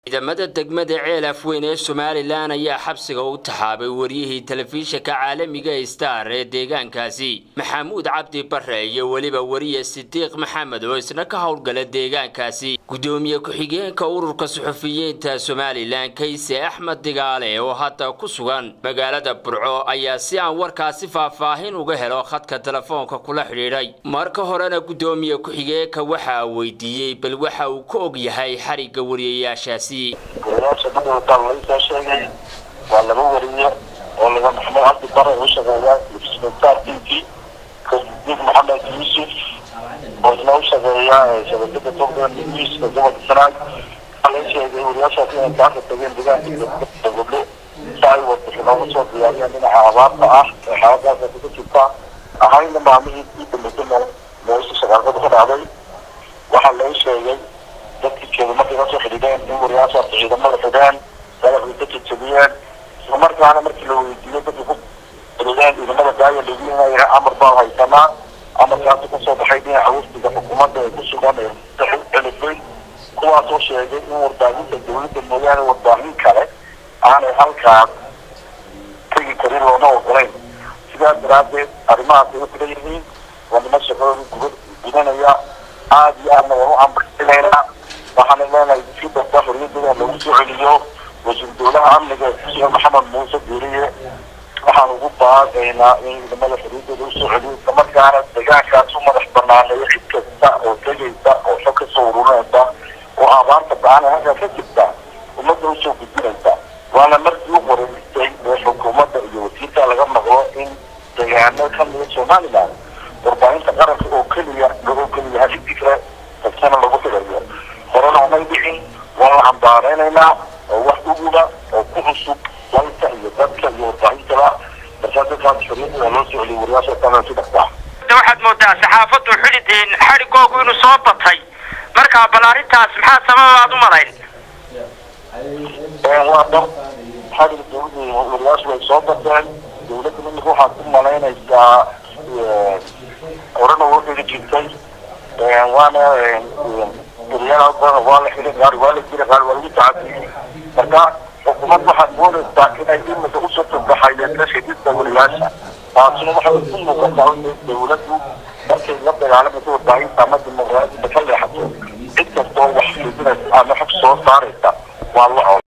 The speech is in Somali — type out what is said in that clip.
ciidamada degmada Ceelaf Weyn ee Somaliland ayaa xabsiga u taxaabay wariyihii telefishinka caalamiga Star ee deegaankaasi Maxamuud Cabdi Barre iyo waliba wariye Sidiiq Maxamed oo isna ka howlgala deegaankaasi gudoomiye ku-xigeenka ururka suxufiyiinta Somaliland Kayse Axmed Digaale oo hadda ku sugan magaalada Burco ayaa si aan warkaasi faahfaahin uga helo khadka telefoonka kula xiriiray marka horena gudoomiye ku-xigeenka waxa uu weydiiyay bal waxa uu ku og yahay xariga wariyeyaashaasi ولا بوريه ولا محمد عبد البر وشغال في تي في محمد يوسف ولا شغال شبكه توغل نيوز جوه السراج على شيء ورياشه في بعض التجين دغان تقول ساي وتشغل صوت يعني من عوامل حاجه بتتفق هاي لما عملت بالكلمه ليش شغال بخدعي وحل شيء dadkii markii la soo xidhiideen in wariyaasha ciidamada fadaan dalabka dadkii markaana markii la weydiiyay dadku ku xidhiideen ciidamada daaya leeyahay amar baa haysanaa amarkaas ku soo baxay in awooda xukuumadda ay ku sugan ee kuwaas oo sheegay in warbaahinta dowladda mooyaane warbaahin kale aanay halkaas tegi karin loona ogolayn sidaas daraadeed arrimahaas ay ku leeyihiin waa shaqooyin gudanaya aad iyo aad u amrinaynaa waxaan leenahay si dadka xorriyadda lagu soo celiyo wasiir dowladda amniga Sheekh Maxamed Muuse Diiriye waxaan ugu baaqaynaa in ciidamada xorriyadda lagu soo celiyo markaana deegaankaas u madax banaaneeyo cid kasta oo tegaysa oo xog ka soo ururaysa oo abaarta baan halka ka jirta ummadda u soo gudbinaysa waana markii ugu horeysay ee xukuumadda iyo wasiirka laga maqlo in deegaanada ka mid ah Somaliland warbaahinta qaranka oo kaliya fikra dadkana lagu tagayo horena ma dhicin wala ambaareenayna oo wax uguba oo ku cusub dalka iyo dadka iyo warbaahinta barnaamijka shirkadda loo soo celiyay wariyaasha kana si dhaqsa waxaad moodaa saxaafaddu xidideen xarigoogu inuu soo batay marka balaarintaas maxaa sababaad u malayn waa dad xarig dowladda wariyaasha way soo bateen dowladda midna waxaa ku malaynaysaa horena wuu dhigtay وانا ولا حين قال ولا كده قال ولا تعدي marka xukuumad waxa doonaysa in ay ilmo u soo tabaxayeen shaqada waliyaasha taasina waxa uu muuqataa in dawladdu markay la dagaalamto baahinta dimuqraadiyadda ka leexato cid kasta oo wax fiirinaysa ama xog soo saaraysa waa